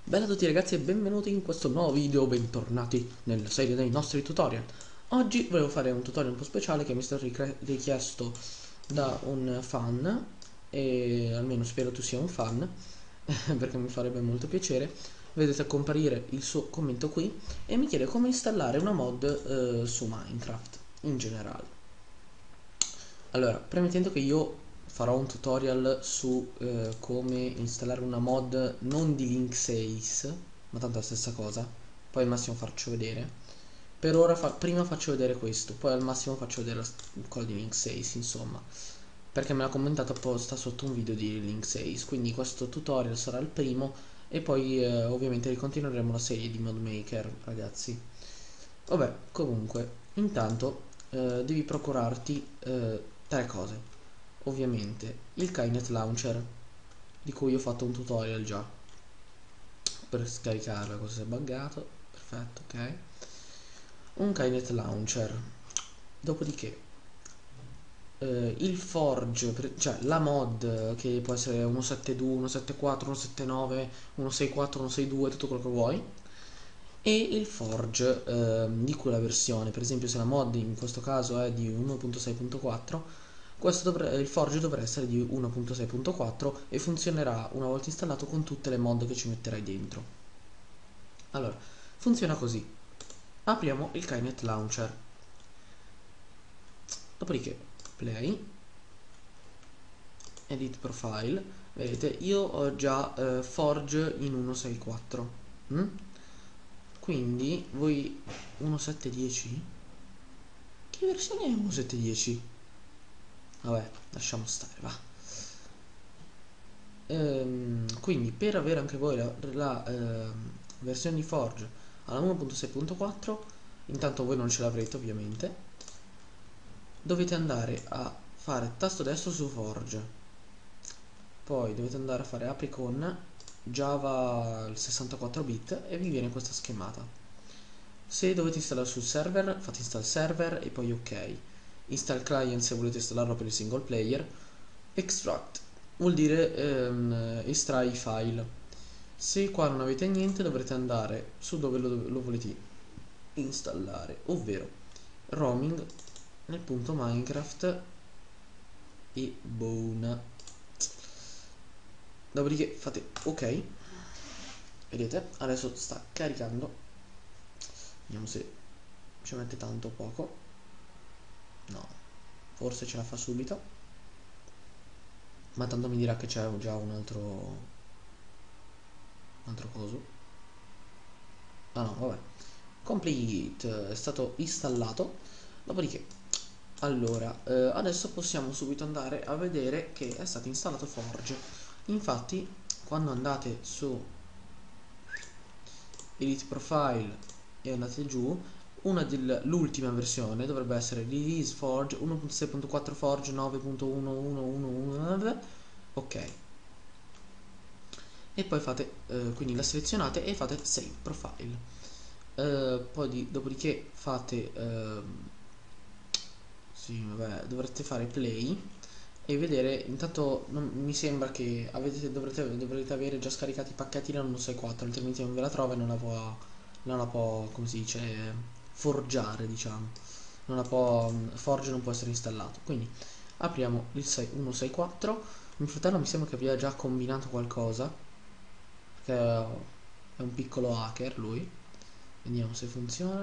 Bella a tutti ragazzi e benvenuti in questo nuovo video, bentornati nella serie dei nostri tutorial. Oggi volevo fare un tutorial un po' speciale che mi è stato richiesto da un fan, e almeno spero tu sia un fan, perché mi farebbe molto piacere. Vedete comparire il suo commento qui e mi chiede come installare una mod su Minecraft in generale. Allora, premettendo che io farò un tutorial su come installare una mod non di Link6, ma tanto è la stessa cosa, poi al massimo faccio vedere. Per ora prima faccio vedere questo, poi al massimo faccio vedere quello di Link6, insomma, perché me l'ha commentato apposta sotto un video di Link6, quindi questo tutorial sarà il primo e poi ovviamente ricontinueremo la serie di mod maker, ragazzi. Vabbè, comunque, intanto devi procurarti tre cose. Ovviamente il Kaynet Launcher, di cui ho fatto un tutorial già per scaricarla, cosa si è buggato. Perfetto, ok. Un Kaynet Launcher. Dopodiché il Forge, cioè la mod che può essere 1.7.2, 1.7.4, 1.7.9, 1.6.4, 1.6.2, tutto quello che vuoi. E il Forge di cui la versione, per esempio se la mod in questo caso è di 1.6.4, il Forge dovrà essere di 1.6.4 e funzionerà una volta installato con tutte le mod che ci metterai dentro. Allora, funziona così. Apriamo il Kaynet Launcher, dopodiché play, edit profile, vedete io ho già Forge in 1.6.4, quindi voi 1.7.10? Che versione è 1.7.10? Vabbè, lasciamo stare, va. Quindi per avere anche voi la versione di Forge alla 1.6.4, intanto voi non ce l'avrete ovviamente, dovete andare a fare tasto destro su Forge, poi dovete andare a fare apri con Java il 64 bit e vi viene questa schemata. Se dovete installare sul server, fate install server e poi ok. Install client se volete installarlo per il single player. Extract vuol dire estrai i file. Se qua non avete niente dovrete andare su dove lo volete installare, ovvero roaming nel punto Minecraft e Bone. Dopodiché fate ok. Vedete? Adesso sta caricando. Vediamo se ci mette tanto o poco. No, forse ce la fa subito, ma tanto mi dirà che c'è già un altro coso. Ah no, vabbè. Complete, è stato installato. Dopodiché, allora, adesso possiamo subito andare a vedere che è stato installato Forge. Infatti, quando andate su Edit Profile e andate giù, l'ultima versione dovrebbe essere Release Forge 1.6.4 Forge 9.1111. Ok, e poi fate quindi la selezionate e fate Save Profile. Dopodiché fate sì, vabbè, dovrete fare play e vedere. Intanto mi sembra che dovrete avere già scaricati i pacchetti da 1.6.4, altrimenti non ve la trova e non la può, come si dice, forgiare, diciamo. Non la può, Forge non può essere installato. Quindi apriamo il 1.6.4. Mio fratello mi sembra che abbia già combinato qualcosa, perché è un piccolo hacker lui. Vediamo se funziona.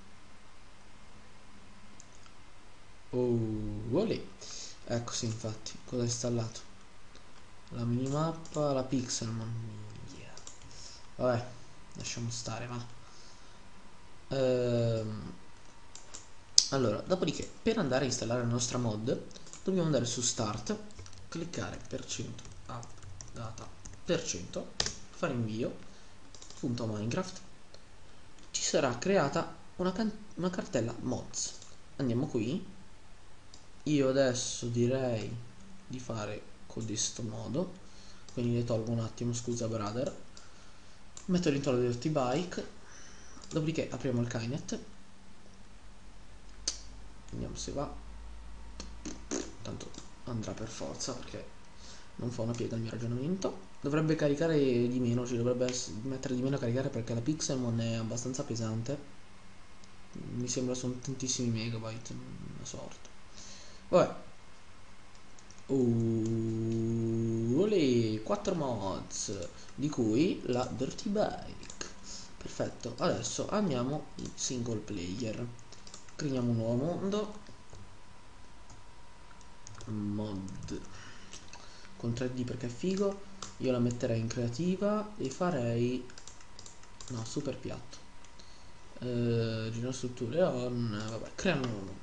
Oh, olè. Ecco, sì, infatti, cosa ha installato? La minimappa, la Pixelmon. Yeah. Vabbè, lasciamo stare, va. Ehm, allora, dopodiché, per andare a installare la nostra mod, dobbiamo andare su Start, cliccare %, app, data, %, fare invio, punto Minecraft. Ci sarà creata una cartella mods. Andiamo qui. Io adesso direi di fare con questo modo, quindi le tolgo un attimo, scusa brother, metto l'intono di Dirty Bike, dopodiché apriamo il Kaynet, vediamo se va, tanto andrà per forza perché non fa una piega il mio ragionamento. Dovrebbe caricare di meno, ci dovrebbe mettere di meno a caricare perché la Pixelmon è abbastanza pesante. Mi sembra sono tantissimi megabyte, una sorta. Vabbè. Le 4 mods, di cui la Dirty Bike. Perfetto, adesso andiamo in single player. Creiamo un nuovo mondo. Mod con 3D perché è figo. Io la metterei in creativa e farei, no, super piatto. Giro strutture on, vabbè, creiamo un nuovo mondo.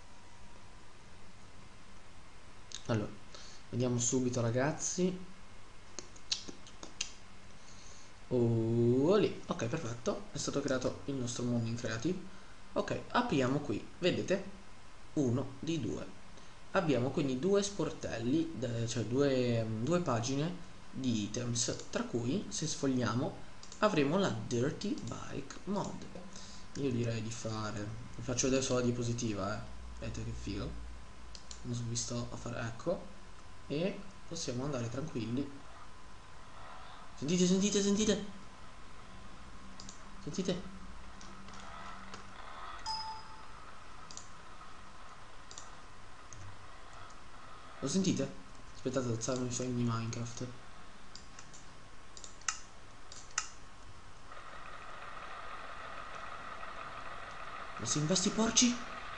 Allora, vediamo subito ragazzi. Lì, ok, perfetto, è stato creato il nostro mondo in creative. Ok, apriamo qui, vedete? Uno di due. Abbiamo quindi due sportelli, cioè due pagine di items, tra cui se sfogliamo avremo la Dirty Bike mod. Io direi di fare, vi faccio adesso la diapositiva, vedete che figo, non sono visto a fare, ecco, e possiamo andare tranquilli. Sentite, sentite, sentite, sentite. Lo sentite? Aspettate ad alzarmi i suoni di Minecraft. Ma si investi porci?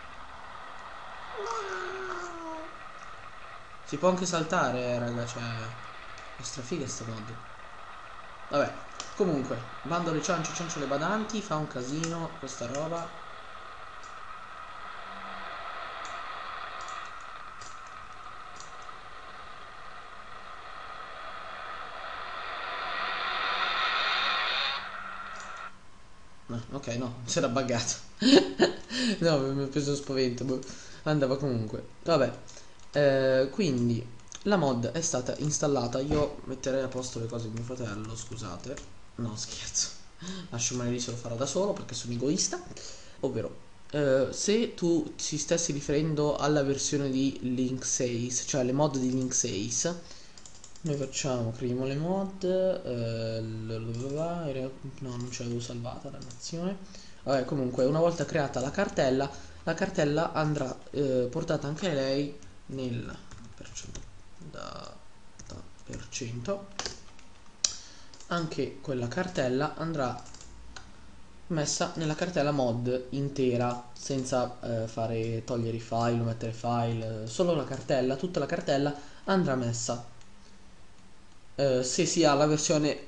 Si può anche saltare, raga, cioè è strafiga sta mod. Vabbè, comunque, bando le ciance le badanti, fa un casino questa roba. Ok, no, si era buggato. No, mi ha preso spavento, boh. Andava comunque. Vabbè, quindi la mod è stata installata. Io metterei a posto le cose di mio fratello, scusate. No, scherzo. Lascio magari se lo farò da solo perché sono egoista. Ovvero, se tu ci stessi riferendo alla versione di Link 6, cioè le mod di Link 6, noi facciamo, creiamo le mod, no, non ce l'avevo salvata la nazione. Vabbè, comunque, una volta creata la cartella andrà portata anche lei nel per cento. Anche quella cartella andrà messa nella cartella mod intera, senza togliere i file o mettere file, solo la cartella, tutta la cartella andrà messa. Se si ha la versione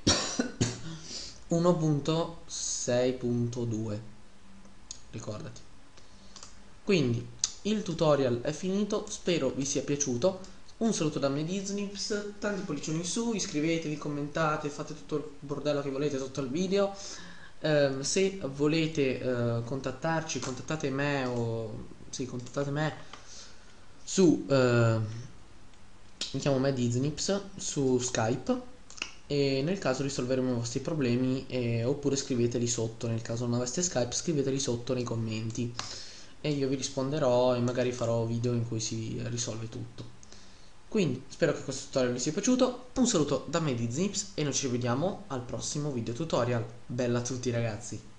1.6.2, ricordati. Quindi il tutorial è finito, spero vi sia piaciuto. Un saluto da me Disnips, tanti pollicioni in su, iscrivetevi, commentate, fate tutto il bordello che volete sotto il video. Se volete contattarci, contattate me contattate me su mi chiamo Matt Disnips su Skype e nel caso risolveremo i vostri problemi, oppure scriveteli sotto, nel caso non aveste Skype scriveteli sotto nei commenti e io vi risponderò e magari farò video in cui si risolve tutto. Quindi spero che questo tutorial vi sia piaciuto, un saluto da me Disnips e noi ci vediamo al prossimo video tutorial. Bella a tutti ragazzi!